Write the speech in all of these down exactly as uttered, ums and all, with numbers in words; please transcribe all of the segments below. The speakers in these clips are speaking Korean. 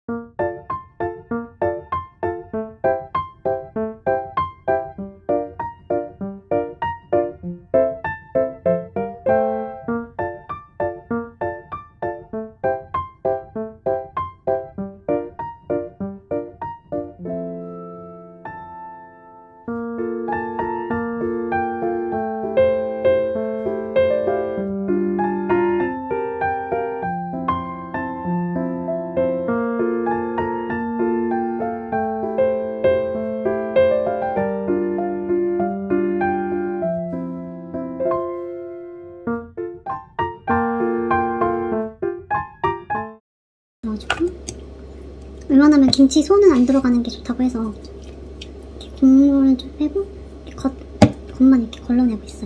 웬만하면 김치 손은 안 들어가는 게 좋다고 해서 이렇게 국물을 좀 빼고 겉, 겉만 이렇게 걸러내고 있어요.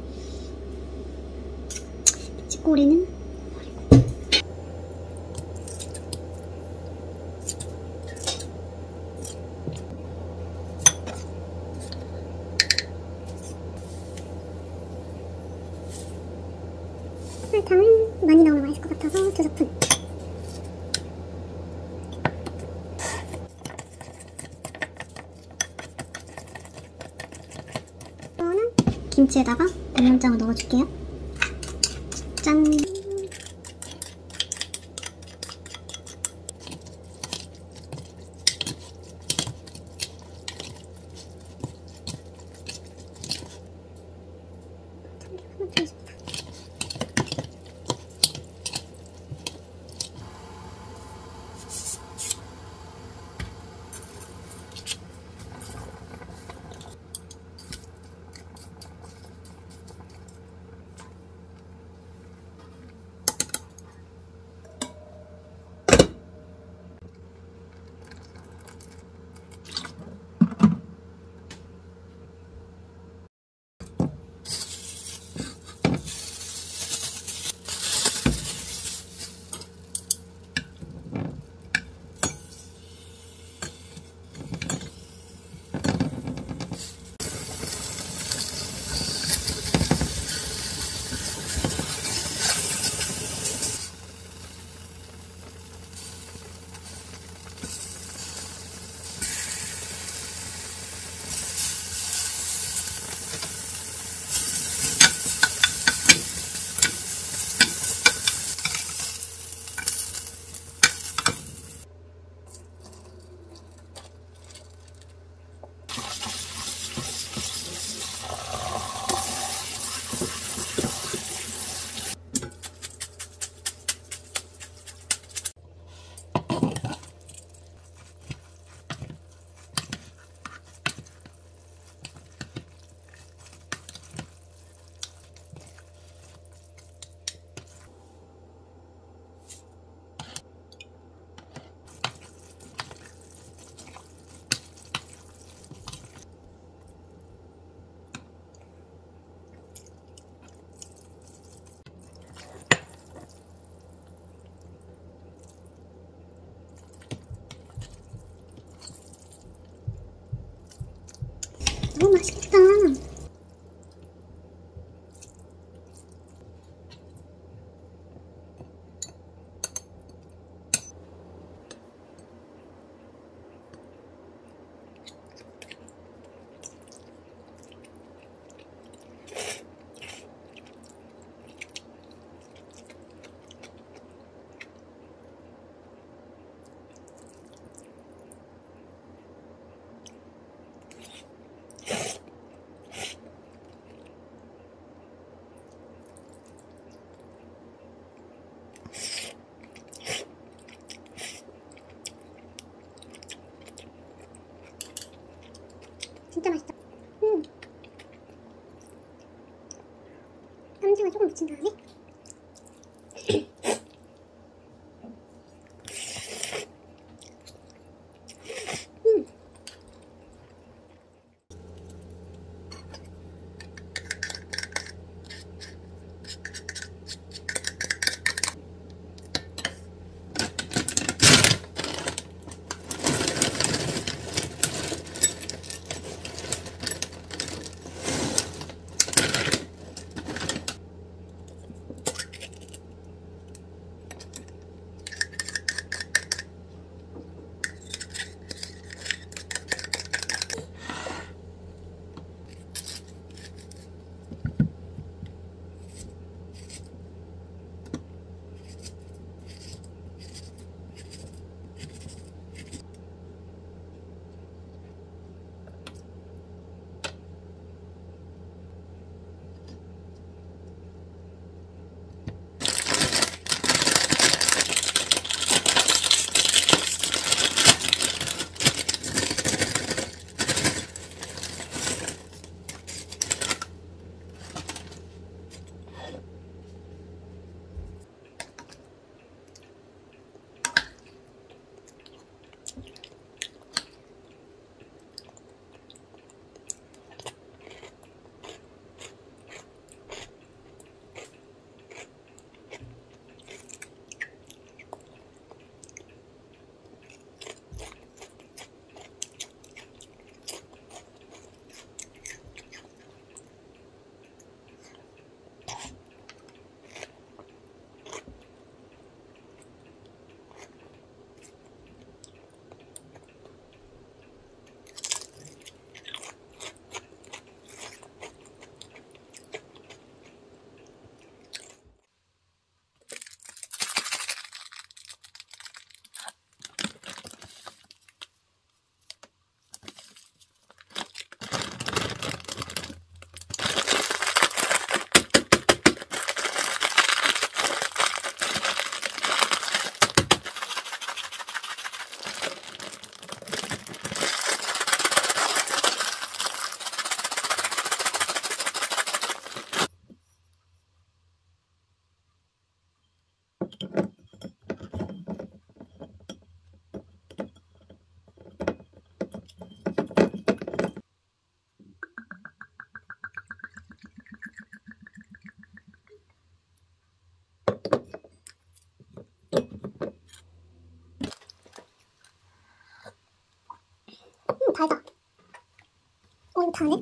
김치꼬리는 버리고. 설탕을 많이 넣으면 맛있을 것 같아서 두 스푼. 김치에다가 양념장을 넣어줄게요. 짠! 너무 맛있겠다. 진짜 맛있다. 음. 쌈장을 조금 묻힌 다음에 음. 달다. 어, 이거 다네?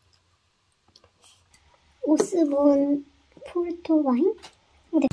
오스본 포르토 와인? 네.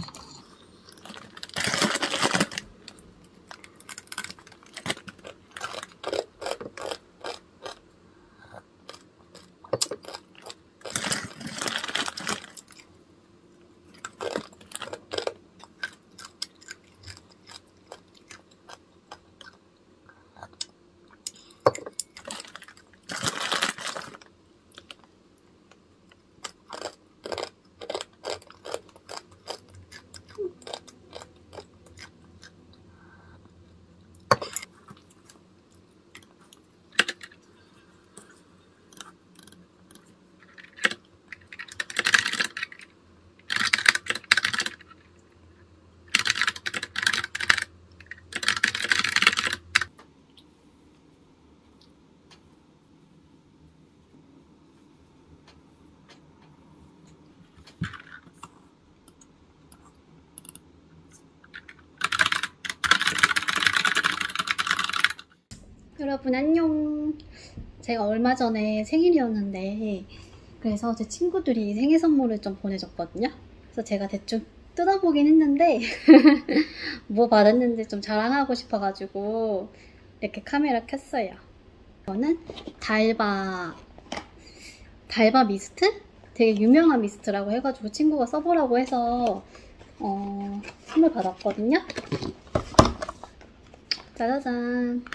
여러분 안녕. 제가 얼마 전에 생일이었는데 그래서 제 친구들이 생일 선물을 좀 보내줬거든요. 그래서 제가 대충 뜯어보긴 했는데 뭐 받았는지 좀 자랑하고 싶어가지고 이렇게 카메라 켰어요. 이거는 달바 달바 미스트? 되게 유명한 미스트라고 해가지고 친구가 써보라고 해서 어, 선물 받았거든요. 짜자잔.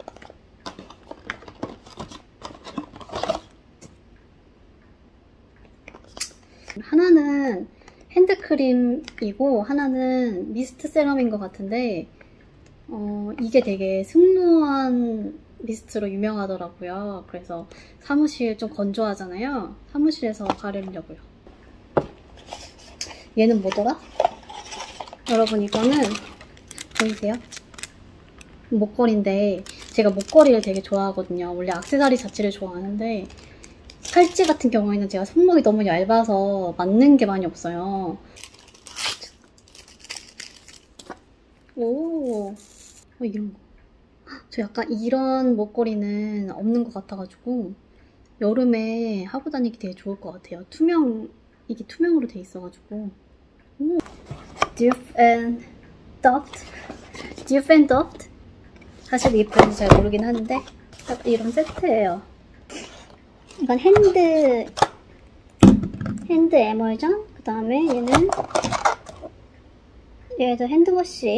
하나는 핸드크림이고 하나는 미스트 세럼인 것 같은데 어, 이게 되게 스무한 미스트로 유명하더라고요. 그래서 사무실 좀 건조하잖아요. 사무실에서 바르려고요. 얘는 뭐더라? 여러분 이거는 보이세요? 목걸이인데 제가 목걸이를 되게 좋아하거든요. 원래 액세서리 자체를 좋아하는데 팔찌 같은 경우에는 제가 손목이 너무 얇아서 맞는 게 많이 없어요. 오, 어, 이런 거. 저 약간 이런 목걸이는 없는 것 같아가지고 여름에 하고 다니기 되게 좋을 것 같아요. 투명, 이게 투명으로 돼 있어가지고. 오. Duff and Doft. Duff and Doft. 사실 이 브랜드 잘 모르긴 하는데 딱 이런 세트예요. 이건 핸드 핸드 에멀전. 그 다음에 얘는 얘도 핸드워시.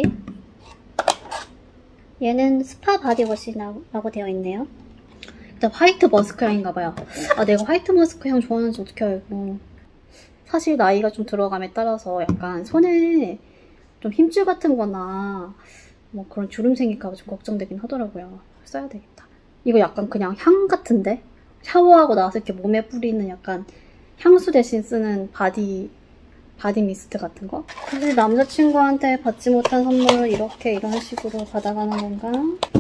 얘는 스파 바디워시라고 되어 있네요. 일단 화이트 머스크 향인가봐요. 아, 내가 화이트 머스크 향 좋아하는지 어떻게 알고. 사실 나이가 좀 들어감에 따라서 약간 손에 좀 힘줄 같은 거나 뭐 그런 주름 생길까 봐 좀 걱정되긴 하더라고요. 써야 되겠다. 이거 약간 그냥 향 같은데? 샤워하고 나서 이렇게 몸에 뿌리는 약간 향수 대신 쓰는 바디 바디 미스트 같은 거? 사실 남자친구한테 받지 못한 선물을 이렇게 이런 식으로 받아가는 건가?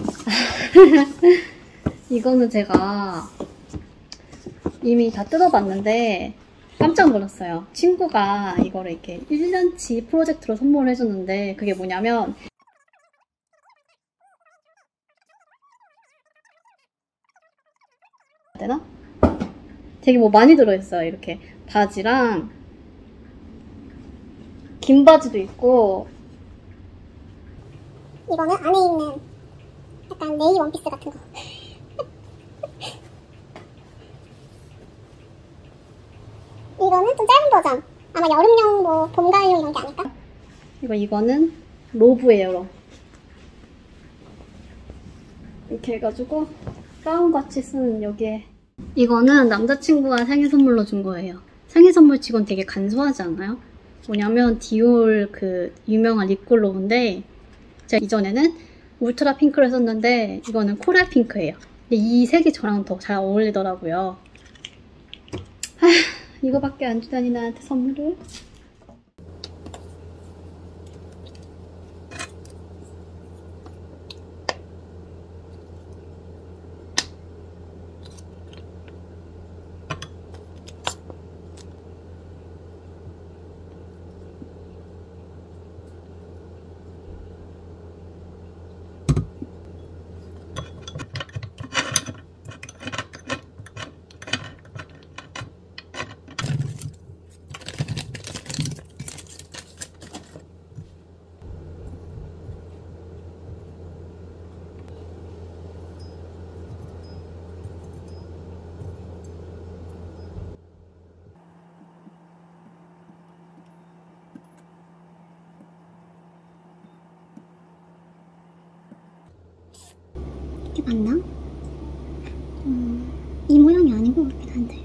이거는 제가 이미 다 뜯어봤는데 깜짝 놀랐어요. 친구가 이거를 이렇게 일 년치 프로젝트로 선물을 해줬는데 그게 뭐냐면 되나? 되게 뭐 많이 들어있어요. 이렇게 바지랑 긴 바지도 있고 이거는 안에 있는 약간 네이 원피스 같은 거. 이거는 좀 짧은 버전. 아마 여름용 뭐 봄가을용 이런 게 아닐까? 이거 이거는 로브예요. 로. 이렇게 해가지고 가운같이 쓰는 여기에. 이거는 남자친구가 생일 선물로 준 거예요. 생일 선물 치곤 되게 간소하지 않아요? 뭐냐면 디올 그 유명한 립글로우인데 제가 이전에는 울트라 핑크를 썼는데 이거는 코랄 핑크예요. 근데 이 색이 저랑 더 잘 어울리더라고요. 하, 이거밖에 안 주다니 나한테 선물을. 이게 맞나? 음, 이 모양이 아닌 것 같긴 한데.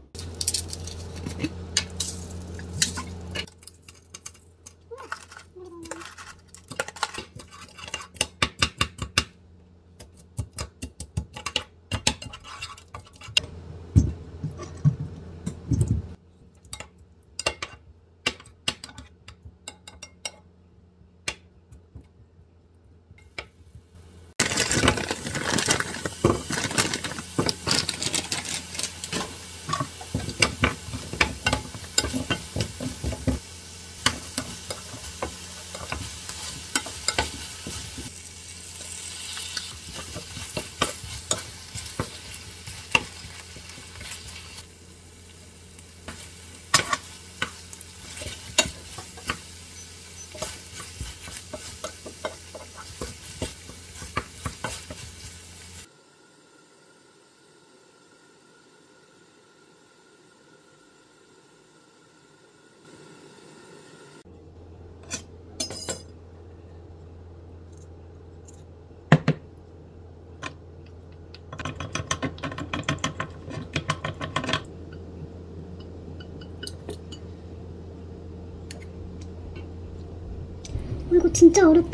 어, 이거 진짜 어렵다.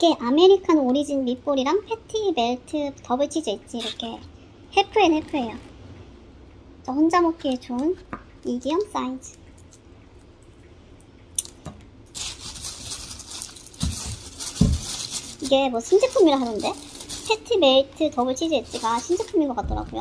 이게 아메리칸 오리진 밑볼이랑 패티 멜트 더블 치즈 엣지 이렇게 해프앤 해프예요. 저 혼자 먹기에 좋은 미디엄 사이즈. 이게 뭐 신제품이라 하던데? 패티 멜트 더블 치즈 엣지가 신제품인 것 같더라고요.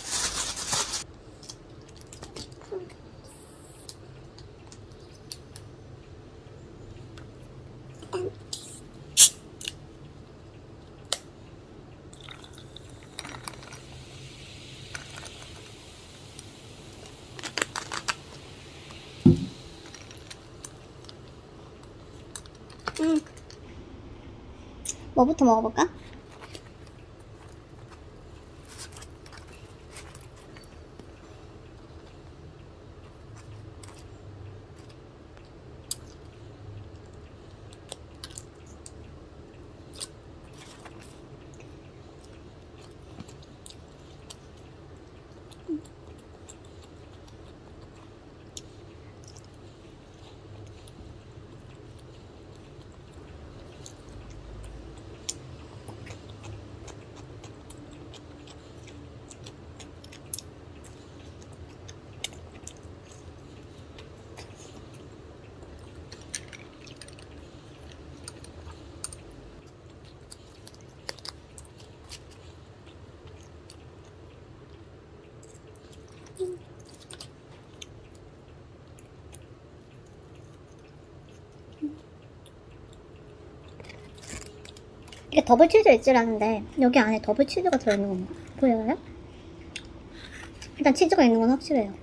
음. 뭐부터 먹어볼까? 이게 더블 치즈 엣지라는데 여기 안에 더블 치즈가 들어있는 건가? 보여요? 일단 치즈가 있는 건 확실해요.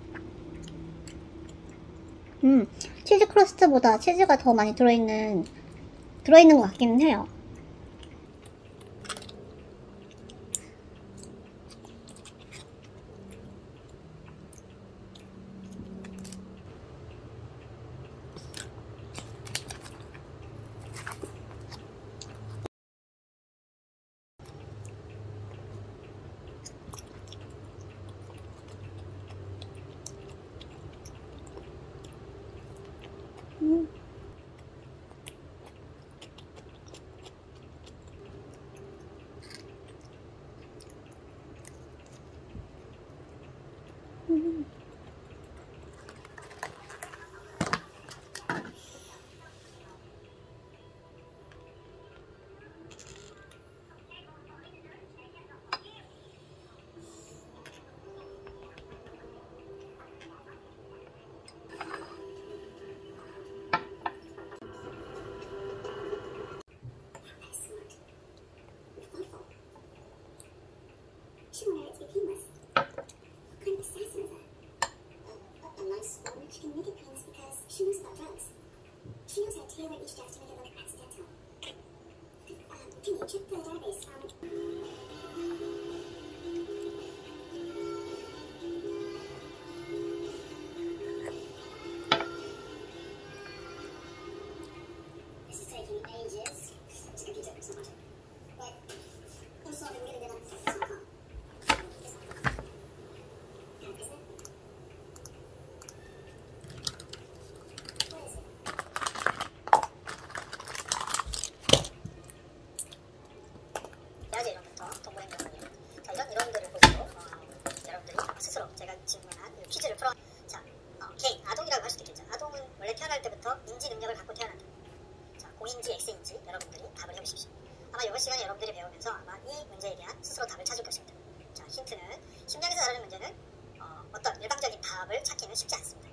음, 치즈 크러스트보다 치즈가 더 많이 들어있는 들어있는 것 같기는 해요. 음. 음. She wanted it to be painless. What kind of assassin is that? A, a nice woman. She can make it painless because she knows about drugs. She knows how to tailor each death to make it look accidental. Um, can you check the database? Um, this is taking ages. This computer is not much. But I'm sorry, we're gonna do that. 여러 이론부터 동물행동론이론. 자, 이런 이론들을 보시고 어, 여러분들이 스스로 제가 질문한 퀴즈를 풀어. 자, 어, 개인, 아동이라고 할 수도 있겠죠. 아동은 원래 태어날 때부터 인지 능력을 갖고 태어난다. 자, 공인지 X인지 여러분들이 답을 해보십시오. 아마 이번 시간에 여러분들이 배우면서 아마 이 문제에 대한 스스로 답을 찾을 것입니다. 자, 힌트는 심리학에서 다루는 문제는 어, 어떤 일방적인 답을 찾기는 쉽지 않습니다.